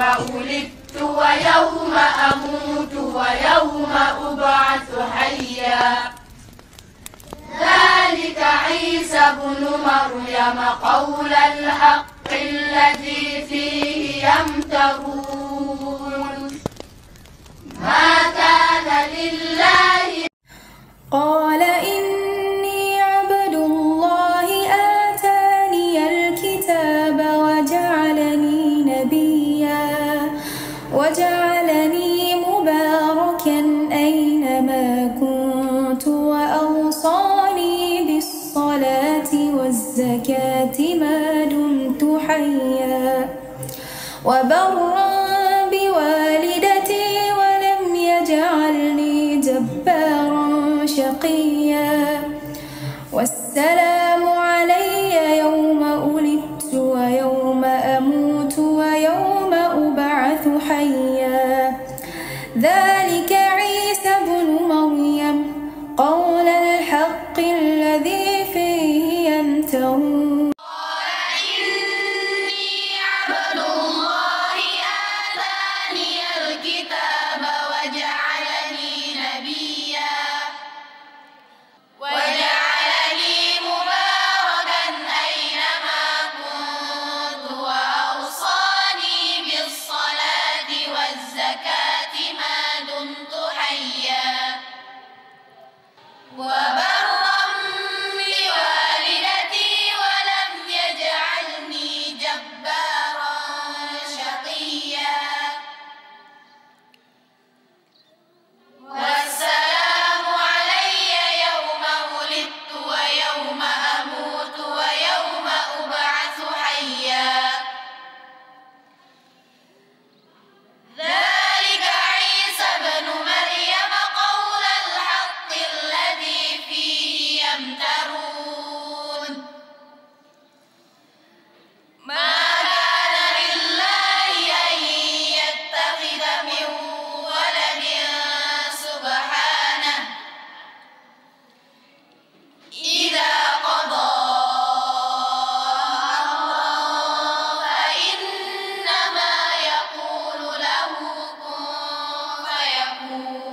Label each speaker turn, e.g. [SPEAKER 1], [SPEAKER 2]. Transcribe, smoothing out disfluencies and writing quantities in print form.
[SPEAKER 1] ولدت ويوم أموت ويوم أبعث حيا. ذلك عيسى ابن مريم قول الحق الذي فيه يمترون. ما كان لله.
[SPEAKER 2] قال إني عبد الله آتاني الكتاب وجعلني مباركا أينما كنت وأوصاني بالصلاة والزكاة ما دمت حيا وبرا بوالدتي ولم يجعلني جبارا شقيا. والسلام علي يوم ولدت ويوم أموت ويوم أبعث حيا. ذلك عيسى ابن مريم قول الحق الذي فيه يمترون.
[SPEAKER 1] يقول له كن فيكون.